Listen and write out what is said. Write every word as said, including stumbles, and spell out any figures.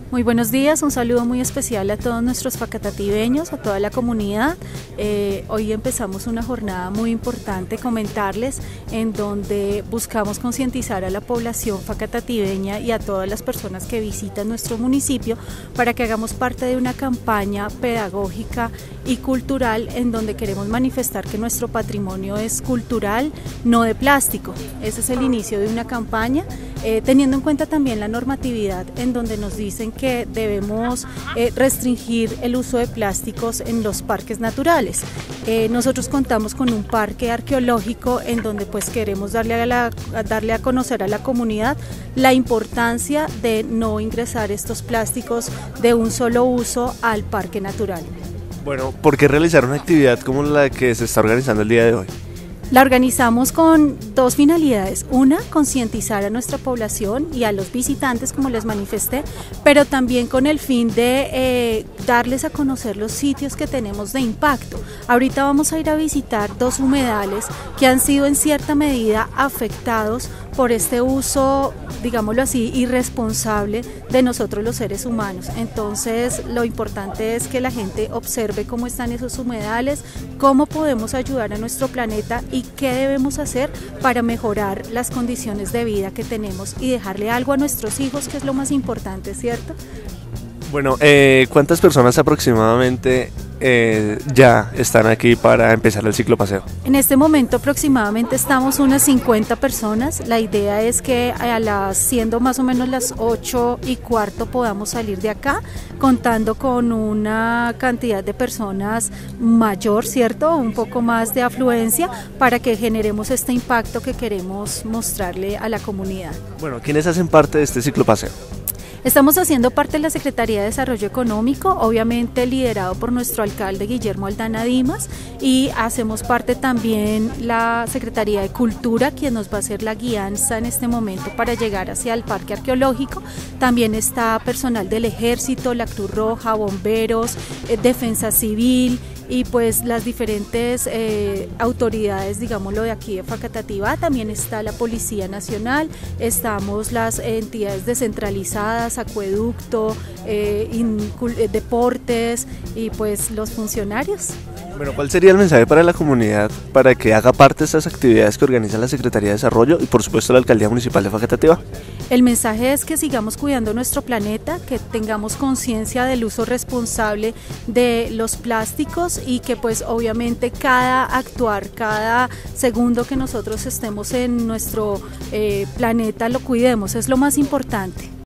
Muy buenos días, un saludo muy especial a todos nuestros facatativeños, a toda la comunidad. Eh, hoy empezamos una jornada muy importante, comentarles, en donde buscamos concientizar a la población facatativeña y a todas las personas que visitan nuestro municipio para que hagamos parte de una campaña pedagógica y cultural en donde queremos manifestar que nuestro patrimonio es cultural, no de plástico. Ese es el inicio de una campaña, eh, teniendo en cuenta también la normatividad en donde nos dicen que debemos eh, restringir el uso de plásticos en los parques naturales. Eh, nosotros contamos con un parque arqueológico en donde pues queremos darle a, la, darle a conocer a la comunidad la importancia de no ingresar estos plásticos de un solo uso al parque natural. Bueno, ¿por qué realizar una actividad como la que se está organizando el día de hoy? La organizamos con dos finalidades. Una, concientizar a nuestra población y a los visitantes, como les manifesté, pero también con el fin de eh, darles a conocer los sitios que tenemos de impacto. Ahorita vamos a ir a visitar dos humedales que han sido en cierta medida afectados por este uso, digámoslo así, irresponsable de nosotros los seres humanos. Entonces, lo importante es que la gente observe cómo están esos humedales, cómo podemos ayudar a nuestro planeta y qué debemos hacer para mejorar las condiciones de vida que tenemos y dejarle algo a nuestros hijos, que es lo más importante, ¿cierto? Bueno, eh, ¿cuántas personas aproximadamente eh, ya están aquí para empezar el ciclopaseo? En este momento aproximadamente estamos unas cincuenta personas. La idea es que a las, siendo más o menos las ocho y cuarto podamos salir de acá, contando con una cantidad de personas mayor, ¿cierto? Un poco más de afluencia para que generemos este impacto que queremos mostrarle a la comunidad. Bueno, ¿quiénes hacen parte de este ciclopaseo? Estamos haciendo parte de la Secretaría de Desarrollo Económico, obviamente liderado por nuestro alcalde Guillermo Aldana Dimas, y hacemos parte también la Secretaría de Cultura, quien nos va a hacer la guianza en este momento para llegar hacia el Parque Arqueológico. También está personal del Ejército, la Cruz Roja, bomberos, eh, Defensa Civil y pues las diferentes eh, autoridades, digámoslo, de aquí de Facatativá. También está la Policía Nacional, estamos las entidades descentralizadas, acueducto, eh, in, eh, deportes y pues los funcionarios. Bueno, ¿cuál sería el mensaje para la comunidad para que haga parte de estas actividades que organiza la Secretaría de Desarrollo y por supuesto la Alcaldía Municipal de Facatativá? El mensaje es que sigamos cuidando nuestro planeta, que tengamos conciencia del uso responsable de los plásticos y que pues obviamente cada actuar, cada segundo que nosotros estemos en nuestro eh, planeta lo cuidemos, es lo más importante.